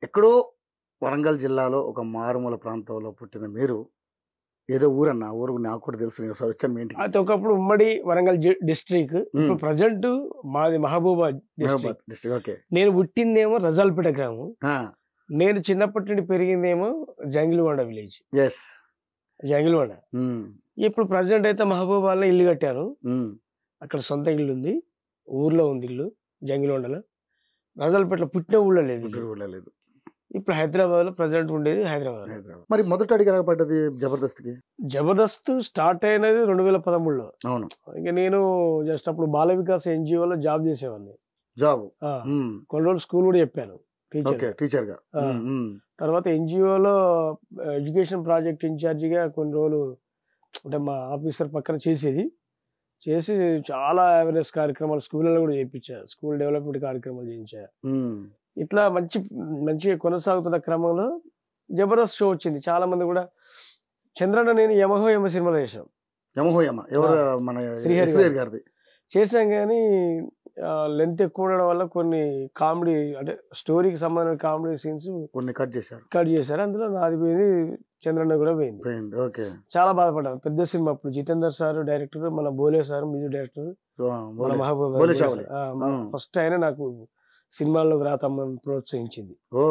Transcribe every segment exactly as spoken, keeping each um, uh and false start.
ఎక్కడో వరంగల్ జిల్లాలో ఒక మారుమూల ప్రాంతంలో పుట్టిన మీరు ఏదో ఊరన్న ఆ ఊరు నాకు కూడా తెలుసు. నేను ఒకసారి వచ్చాను మీ ఇంటికి. అయితే ఒకప్పుడు ఉమ్మడి వరంగల్ డిస్ట్రిక్ట్, ఇప్పుడు ప్రజెంట్ మాది Mahabubabad Mahabubabad district. District. Okay. నేను పుట్టిందేమో రజాల్పేట గ్రామం. ఆ, నేను చిన్నప్పటి నుండి పెరిగిందేమో జంగిల్వాడ విలేజ్, ఎస్. జంగిల్వాడ. ఉమ్, ఇప్పుడు ప్రజెంట్ అయితే మహబూబాద్లో ఇల్లు కట్టాను. ఉమ్, అక్కడ సొంత ఇల్లు ఉంది, ఊర్లో ఉంది ఇల్లు జంగిల్వాడలో. రజాల్పేటలో పుట్టిన ఊళ్ళో లేదు ఇల్లు. గుంటూరు కూడా లేదు. ఇప్పుడు హైదరాబాద్ లో ప్రజెంట్ ఉండేది హైదరాబాద్. హైదరాబాద్. మరి మొదట అడిగి ఎలా పడ్డది జబర్దస్త్కి? జబర్దస్త్ స్టార్ట్ అయినది రెండు వేల పదమూడులో. అవును. ఇంకా నేను జస్ట్ అప్పుడు బాల వికాస్ ఎన్జిఓలో జాబ్ చేసేవాడిని. జాబ్. ఆ, కొన్ని రోజులు స్కూల్ కూడా చెప్పాను, ఓకే, టీచర్ గా. ఆ, తర్వాత ఎన్జిఓలో ఎడ్యుకేషన్ ప్రాజెక్ట్ ఇన్ఛార్జిగా కొన్ని రోజులు, అంటే మా ఆఫీసర్ పక్కన చేసేది, చేసి చాలా అవేర్నెస్ కార్యక్రమాలు స్కూళ్ళలో కూడా చేయించా, స్కూల్ డెవలప్మెంట్ కార్యక్రమాలు చేయించా. ఇట్లా మంచి మంచిగా కొనసాగుతున్న క్రమంలో జబర్దస్త్ షో వచ్చింది. చాలా మంది కూడా చంద్రన్న నేను యమహో యమ సినిమాలో చేసాం. యమహో యమ ఎవరు? మన శ్రీహరి గారిది చేసాం. కానీ లెంత్ ఎక్కువ ఉండడం వల్ల కొన్ని కామెడీ, అంటే స్టోరీకి సంబంధించిన కామెడీ సీన్స్ కొన్ని కట్ చేశారు కట్ చేశారు అందులో నాది పోయింది, చంద్రన్న కూడా పోయింది. ఓకే. చాలా బాధపడ్డాను. పెద్ద సినిమా అప్పుడు జితేందర్ సార్ డైరెక్టర్, మన బోలే సార్ మ్యూజిక్ డైరెక్టర్, మన మహబూబాబాద్ ఫస్ట్ ఆయన నాకు సినిమాల్లోకి రాతమ్మని ప్రోత్సహించింది. ఓ,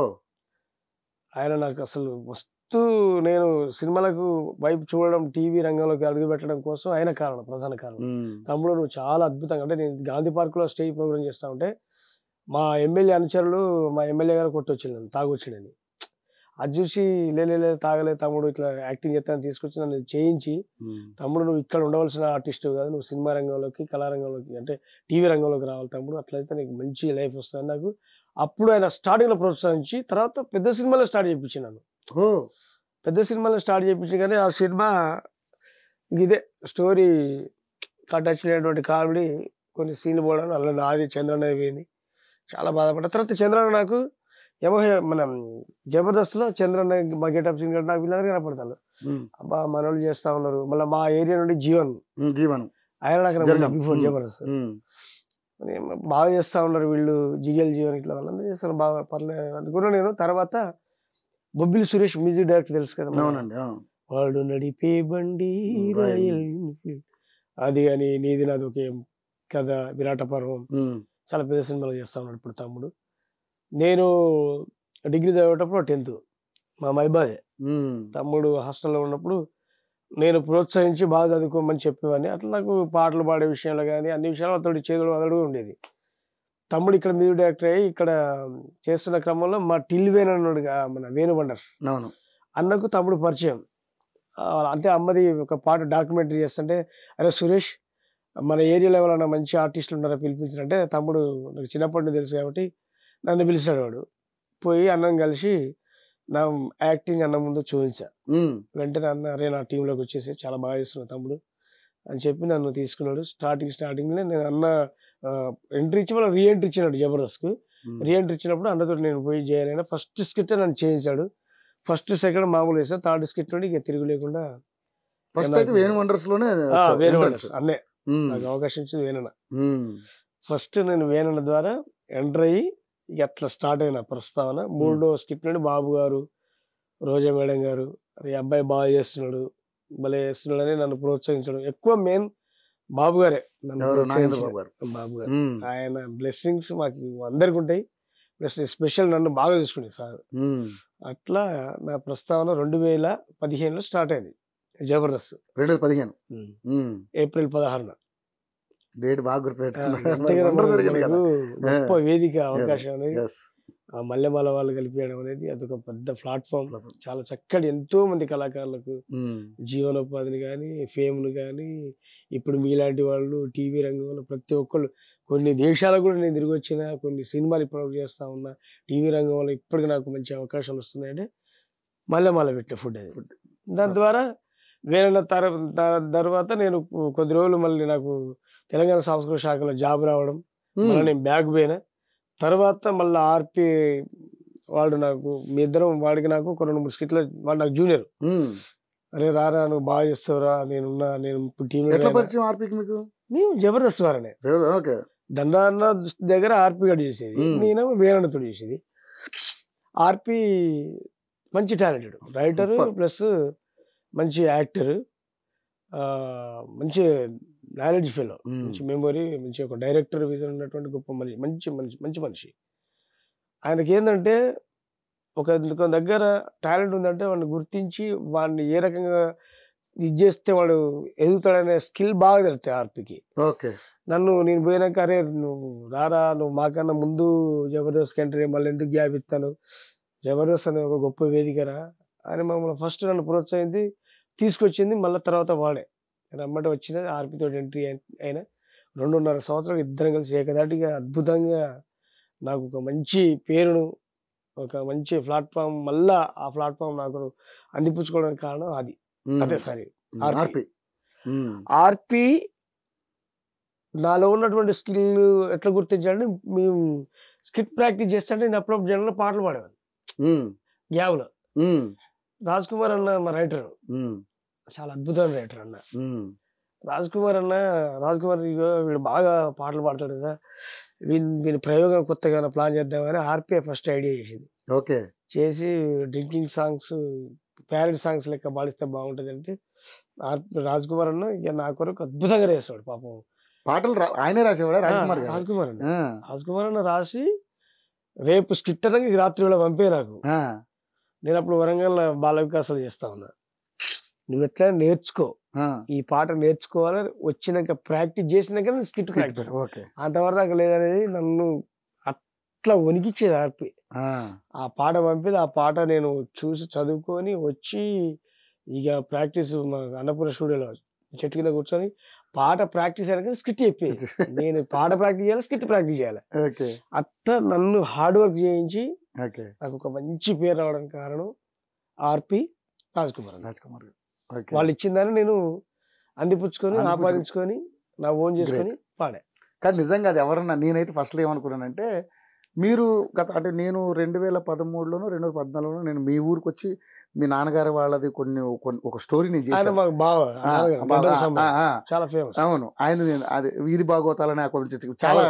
ఆయన నాకు అసలు వస్తూ నేను సినిమాలకు వైపు చూడడం, టీవీ రంగంలోకి అడుగు పెట్టడం కోసం ఆయన కారణం, ప్రధాన కారణం. తమ్ముడు నువ్వు చాలా అద్భుతంగా, అంటే నేను గాంధీ పార్కులో స్టేజ్ ప్రోగ్రామ్ చేస్తా ఉంటే మా ఎమ్మెల్యే అనుచరులు, మా ఎమ్మెల్యే గారు కొట్టొచ్చింది నన్ను, తాగొచ్చిండని. అది చూసి లేలే తాగలే తమ్ముడు ఇట్లా యాక్టింగ్ చేస్తానని తీసుకొచ్చి నన్ను చేయించి, తమ్ముడు నువ్వు ఇక్కడ ఉండవలసిన ఆర్టిస్ట్ కాదు, నువ్వు సినిమా రంగంలోకి, కళారంగంలోకి, అంటే టీవీ రంగంలోకి రావాలి తమ్ముడు, అట్లయితే నీకు మంచి లైఫ్ వస్తుంది నాకు. అప్పుడు ఆయన స్టార్టింగ్లో ప్రోత్సహించి తర్వాత పెద్ద సినిమాలో స్టార్ట్ చేయించి నన్ను. పెద్ద సినిమాలో స్టార్ట్ చేయించి, కానీ ఆ సినిమా ఇదే స్టోరీ టచ్ లేనటువంటి కామెడీ కొన్ని సీన్లు పోవడం అలా నాది చంద్రన్న అయిపోయింది. చాలా బాధపడ్డా. తర్వాత చంద్రన్న నాకు ఏమో మన జబర్దస్త్లో చంద్రన్న మా గెటప్ సీన్ నాకు వీళ్ళందరూ కనపడతాను. అబ్బా మనోళ్ళు చేస్తా ఉన్నారు. మళ్ళీ మా ఏరియా నుండి జీవన్ జీవన్ ఆయన నాకు బిఫోర్ జబర్దస్త్ బాగా చేస్తా ఉన్నారు వీళ్ళు, జిగల్ జీవన్ ఇట్లా వాళ్ళందరూ చేస్తారు బాగా, పర్లేదు అనుకున్నా నేను. తర్వాత బొబ్బిలి సురేష్ మ్యూజిక్ డైరెక్టర్ తెలుసు కదా, వాడు నడిపే బండి రాయల్ అది అని, నీది నాది ఒకే కథ, విరాట పర్వం, చాలా పెద్ద సినిమాలు చేస్తా ఉన్నాడు ఇప్పుడు తమ్ముడు. నేను డిగ్రీ చదివేటప్పుడు టెన్త్ మా మైబాదే, తమ్ముడు హాస్టల్లో ఉన్నప్పుడు నేను ప్రోత్సహించి బాగా చదువుకోమని చెప్పేవాడిని. అట్లా నాకు పాటలు పాడే విషయంలో కానీ అన్ని విషయాలు అతడు చేతులు వదలడు ఉండేది. తమ్ముడు ఇక్కడ మ్యూజిక్ డైరెక్టర్ అయ్యి ఇక్కడ చేస్తున్న క్రమంలో మా టిల్ వేణు అన్నాడుగా, మన వేణు వండర్స్ అన్నకు తమ్ముడు పరిచయం. అంటే అమ్మది ఒక పాట డాక్యుమెంటరీ చేస్తుంటే, అరే సురేష్ మన ఏరియాలో ఎవరైనా మంచి ఆర్టిస్టులు ఉన్నారా పిలిపించారంటే, తమ్ముడు నాకు చిన్నప్పటి నుంచి తెలుసు కాబట్టి నన్ను పిలిచాడు. వాడు పోయి అన్నం కలిసి నా యాక్టింగ్ అన్న ముందు చూపించా. వెంటనే అన్న అరే నా టీంలోకి వచ్చేసి చాలా బాగా చేస్తున్నావు తమ్ముడు అని చెప్పి నన్ను తీసుకున్నాడు. స్టార్టింగ్ స్టార్టింగ్లో నేను అన్న ఎంట్రీ ఇచ్చి మళ్ళీ రీ ఎంట్రీ ఇచ్చినాడు జబర్దస్త్కు. రీ ఎంట్రీ ఇచ్చినప్పుడు అన్నతో నేను పోయి చేయాలైనా ఫస్ట్ స్కిట్ నన్ను చేయించాడు. ఫస్ట్ సెకండ్ మామూలు వేసాను, థర్డ్ స్కిట్ నుండి ఇక తిరిగి లేకుండా వేణు వండర్స్ లోనే వేణు వండర్స్ అన్నే నాకు అవకాశం ఇచ్చింది వేణన్న. ఫస్ట్ నేను వేణన్న ద్వారా ఎంటర్ అయ్యి ఇక అట్లా స్టార్ట్ అయిన ప్రస్తావన. మూడో స్కిట్ నుండి బాబు గారు, రోజా మేడం గారు ఈ అబ్బాయి బాగా చేస్తున్నాడు, భలే చేస్తున్నాడు అని నన్ను ప్రోత్సహించడం. ఎక్కువ మెయిన్ బాబు గారే నన్ను, బాబు గారు. ఆయన బ్లెస్సింగ్స్ మాకు అందరికి ఉంటాయి, ప్లస్ స్పెషల్ నన్ను బాగా చూసుకునే సార్. అట్లా నా ప్రస్తావన రెండు వేల పదిహేనులో స్టార్ట్ అయింది జబర్దస్త్. రెండు వేల పదిహేను ఏప్రిల్ పదహారున. డేట్ బాగా గుర్తుపెట్టుకున్నాను. గొప్ప వేదిక అవకాశం అనేది ఆ మల్లెమాల వాళ్ళు కలిపేయడం అనేది అదొక పెద్ద ప్లాట్ఫామ్. చాలా చక్కటి ఎంతో మంది కళాకారులకు జీవనోపాధిని కానీ, ఫేమ్ను కానీ, ఇప్పుడు మీలాంటి వాళ్ళు టీవీ రంగంలో ప్రతి ఒక్కళ్ళు, కొన్ని దేశాలకు కూడా నేను తిరిగి వచ్చిన, కొన్ని సినిమాలు ఇప్పుడు చేస్తా ఉన్నా, టీవీ రంగంలో ఇప్పటికి నాకు మంచి అవకాశాలు వస్తున్నాయంటే మల్లెమాల పెట్టే ఫుడ్ అది. దాని ద్వారా వేరే తర తర్వాత నేను కొద్ది రోజులు మళ్ళీ నాకు తెలంగాణ సాంస్కృతిక శాఖలో జాబ్ రావడం, మళ్ళీ నేను బ్యాక్ పోయినా. తర్వాత మళ్ళీ ఆర్పి వాడు నాకు, మీ ఇద్దరం వాడికి నాకు ఒక రెండు మూడు స్కిట్లు, వాడు నాకు జూనియర్, అరే రారా నువ్వు బాగా చేస్తావురా, నేనున్నా, నేను టీం మేము జబర్దస్త్ వారనే దండాన్న దగ్గర ఆర్పి గడ్ చేసేది, నేను వేణన్నతో చేసేది. ఆర్పి మంచి టాలెంటెడ్ రైటర్ Super. ప్లస్ మంచి యాక్టర్, మంచి నాలెడ్జ్ ఫెలో, మ్మ్. మంచి మెమొరీ, మంచి ఒక డైరెక్టర్ విజన్ ఉన్నటువంటి గొప్ప మనిషి, మంచి మనిషి మంచి మనిషి. ఆయనకి ఏంటంటే ఒక ఒక దగ్గర టాలెంట్ ఉందంటే వాడిని గుర్తించి వాడిని ఏ రకంగా ఇది చేస్తే వాడు ఎదుగుతాడనే స్కిల్ బాగా తెలుస్తాయి ఆర్పికి. ఓకే. నన్ను నేను పోయినాక అరే నువ్వు రారా, నువ్వు మాకన్నా ముందు జబర్దస్త్ కంట్రీ మళ్ళీ ఎందుకు గ్యాప్ ఇస్తాను, జబర్దస్త్ అనే ఒక గొప్ప వేదికరా అని మమ్మల్ని ఫస్ట్ నన్ను ప్రోత్సహించి తీసుకొచ్చింది. మళ్ళీ తర్వాత వాడే రమ్మట వచ్చిన ఆర్పితో ఎంట్రీ అయిన రెండున్నర సంవత్సరాలు ఇద్దరం కలిసి ఏకదాటిగా అద్భుతంగా నాకు ఒక మంచి పేరును, ఒక మంచి ప్లాట్ఫామ్, మళ్ళా ఆ ప్లాట్ఫామ్ నాకు అందిపుచ్చుకోవడానికి కారణం అది. అదే సారీ ఆర్పి. ఆర్పి నాలో ఉన్నటువంటి స్కిల్ ఎట్లా గుర్తించాలంటే, మేము స్కిట్ ప్రాక్టీస్ చేస్తే నేను అప్పుడప్పుడు జనంలో పాటలు పాడేవాడిని గ్యావ్లో. రాజ్ కుమార్ అన్న మా రైటర్, చాలా అద్భుతమైన రైటర్ అన్న. రాజ్ కుమార్ అన్న రాజ్ కుమార్ ఇగో వీడు బాగా పాటలు పాడతాడు కదా, వీని వీని ప్రయోగం కొత్తగా ప్లాన్ చేద్దామని ఆర్పి ఫస్ట్ ఐడియా చేసింది. ఓకే. చేసి డ్రింకింగ్ సాంగ్స్, ప్యారెడ్ సాంగ్స్ లెక్క పాడిస్తే బాగుంటుంది అంటే రాజ్ కుమార్ అన్న ఇక నా కొరకు అద్భుతంగా రాస్తాడు పాపం పాటలు. ఆయనే రాసేవాడా రాజ్కుమార్ గారు? రాజ్ కుమార్ అన్న రాజ్ కుమార్ అన్న రాసి రేపు స్కిట్ అనగా రాత్రి వేళ పంపే నాకు. నేను అప్పుడు వరంగల్ బాల వికాసాలు చేస్తా ఉన్నా. నువ్వు ఎట్లా నేర్చుకో, ఈ పాట నేర్చుకోవాలి, వచ్చినాక ప్రాక్టీస్ చేసినాక స్కిట్ ప్రాక్టీస్, అంతవరకు లేదనేది నన్ను అట్లా వణికిచ్చేది ఆర్పి. ఆ పాట పంపేది, ఆ పాట నేను చూసి చదువుకొని వచ్చి ఇక ప్రాక్టీస్ అన్నపూర్ణ స్టూడియోలో చెట్టు కింద కూర్చొని పాట ప్రాక్టీస్ అయినా స్కిట్ చెప్పేది. నేను పాట ప్రాక్టీస్ చేయాలి, స్కిట్ ప్రాక్టీస్ చేయాలి. అట్లా నన్ను హార్డ్ వర్క్ చేయించి నాకు ఒక మంచి పేరు రావడానికి కారణం ఆర్పి, రాజ్ కుమార్ రాజ్ కుమార్ వాళ్ళు ఇచ్చిందని నేను అందిపుచ్చుకొని ఆపాదించుకొని నా ఓన్ చేసుకొని పాడా. కానీ నిజంగా అది ఎవరన్నా, నేనైతే ఫస్ట్లో ఏమనుకున్నానంటే, మీరు గత అంటే నేను రెండు వేల పదమూడులోనో రెండు వేల పద్నాలుగులో నేను మీ ఊరికి వచ్చి మీ నాన్నగారు వాళ్ళది కొన్ని ఒక స్టోరీ నేను చేశాను. చాలా ఫేమస్. అవును, ఆయన నేను అది వీధి భాగవతాలని చాలా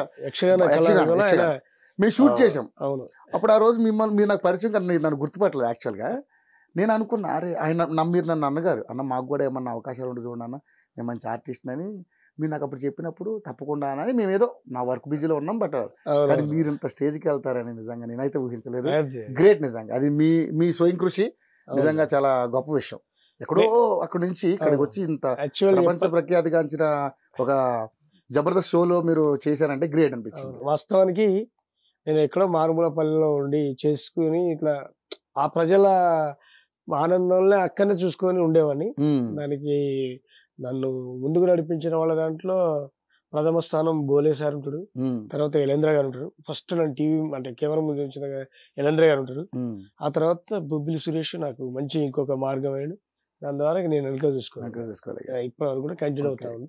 మేము షూట్ చేసాం. అవును. అప్పుడు ఆ రోజు మిమ్మల్ని మీరు నాకు పరిచయం కానీ నన్ను గుర్తుపట్టలేదు యాక్చువల్గా. నేను అనుకున్నా అరే ఆయన మీరు నన్ను అన్నగారు అన్న మాకు కూడా ఏమన్నా అవకాశాలు ఉండి చూడండి అన్న, నేను మంచి ఆర్టిస్ట్ అని మీరు నాకు అప్పుడు చెప్పినప్పుడు తప్పకుండా అని మేము ఏదో నా వర్క్ బిజీలో ఉన్నాం. బట్ కానీ మీరు ఇంత స్టేజ్కి వెళ్తారని నిజంగా నేనైతే ఊహించలేదు. గ్రేట్ నిజంగా, అది మీ మీ స్వయం కృషి నిజంగా చాలా గొప్ప విషయం. ఎక్కడో అక్కడి నుంచి ఇక్కడికి వచ్చి ఇంత ప్రపంచ ప్రఖ్యాతిగాంచిన ఒక జబర్దస్త్ షోలో మీరు చేశారంటే గ్రేట్ అనిపించింది. వాస్తవానికి నేను ఎక్కడో మారుమూల పల్లెలో ఉండి చేసుకుని ఇట్లా ఆ ప్రజల ఆనందంలో అక్కడనే చూసుకొని ఉండేవాడిని. దానికి నన్ను ముందుకు నడిపించిన వాళ్ళ దాంట్లో ప్రథమ స్థానం బోలే సార్ ఉంటాడు, తర్వాత యలేంద్ర గారు ఉంటారు. ఫస్ట్ నన్ను టీవీ అంటే కెమెరా ముందు వచ్చిన యలేంద్ర గారు ఉంటారు. ఆ తర్వాత బొబ్బిలి సురేష్ నాకు మంచి ఇంకొక మార్గం అయ్యాడు. దాని ద్వారా నేను వెనుక చూసుకోవాలి, ఇప్పటి వరకు కూడా కంటిన్యూ అవుతా ఉంది.